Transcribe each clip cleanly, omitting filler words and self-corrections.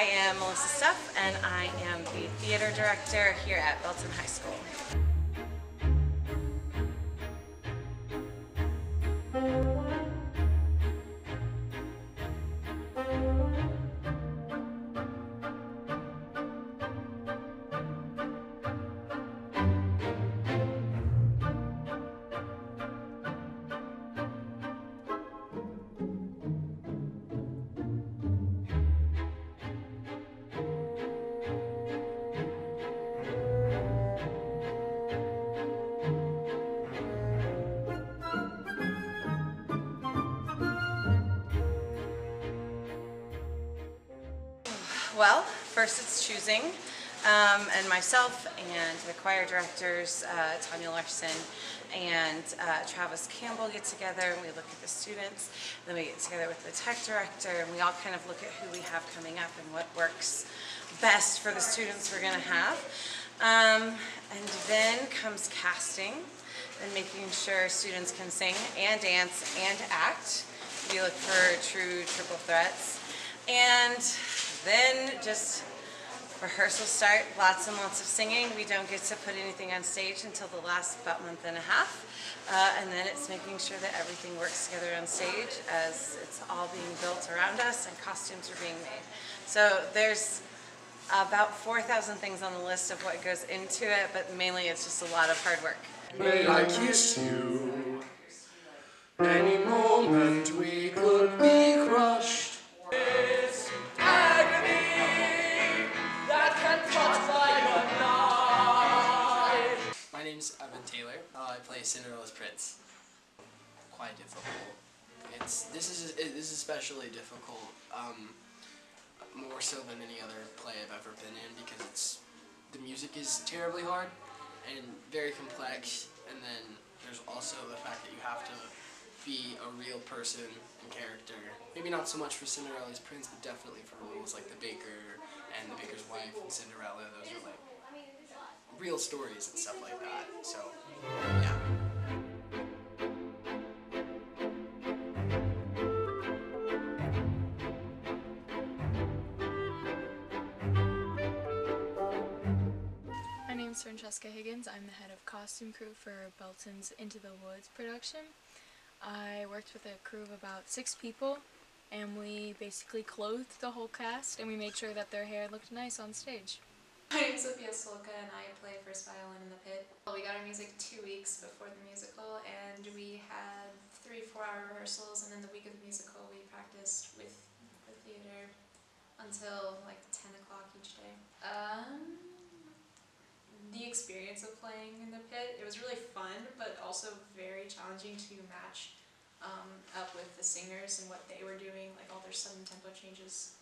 I am Melissa Stuff, and I am the theater director here at Belton High School. Well, first it's choosing, and myself and the choir directors, Tanya Larson and Travis Campbell get together and we look at the students. Then we get together with the tech director and we all kind of look at who we have coming up and what works best for the students we're going to have. And then comes casting and making sure students can sing and dance and act. We look for true triple threats. And then just rehearsals start, lots and lots of singing. We don't get to put anything on stage until the last about month and a half. And then it's making sure that everything works together on stage as it's all being built around us and costumes are being made. So there's about 4,000 things on the list of what goes into it, but mainly it's just a lot of hard work. May I kiss you? Any moment we could be crushed. My name's Evan Taylor. I play Cinderella's Prince. Quite difficult. This is especially difficult, more so than any other play I've ever been in, because the music is terribly hard and very complex, and then there's also the fact that you have to be a real person and character. Maybe not so much for Cinderella's Prince, but definitely for roles like the baker and the baker's wife and Cinderella. Those are like real stories and stuff like that. So, yeah. My name is Francesca Higgins. I'm the head of costume crew for Belton's Into the Woods production. I worked with a crew of about 6 people, and we basically clothed the whole cast, and we made sure that their hair looked nice on stage. My name is Sophia Solka and I play first violin in the pit. We got our music 2 weeks before the musical, and we had 3-4 hour rehearsals, and then the week of the musical we practiced with the theater until like 10 o'clock each day. The experience of playing in the pit, it was really fun, but also very challenging to match up with the singers and what they were doing, like all their sudden tempo changes.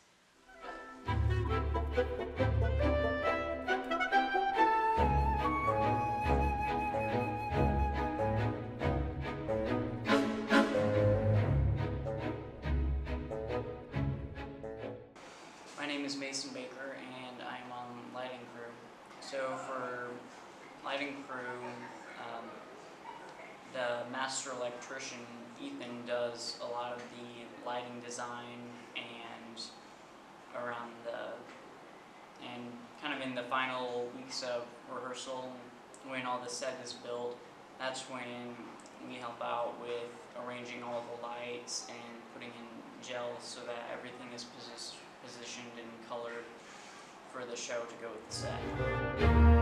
My name is Mason Baker and I'm on lighting crew. So for lighting crew, the master electrician Ethan does a lot of the lighting design and kind of in the final weeks of rehearsal, when all the set is built, that's when we help out with arranging all the lights and putting in gels so that everything is positioned and colored for the show to go with the set.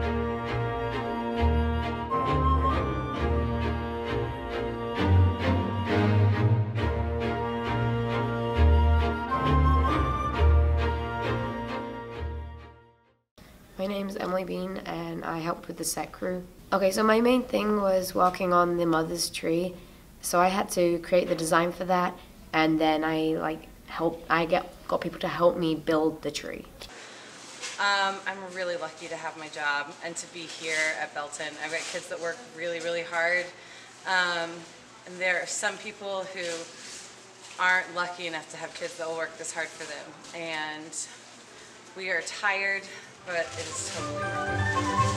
My name's Emily Bean and I helped with the set crew. Okay, so my main thing was walking on the mother's tree. So I had to create the design for that, and then I got people to help me build the tree. I'm really lucky to have my job and to be here at Belton. I've got kids that work really, really hard. And there are some people who aren't lucky enough to have kids that will work this hard for them. And we are tired, but it is totally worth it.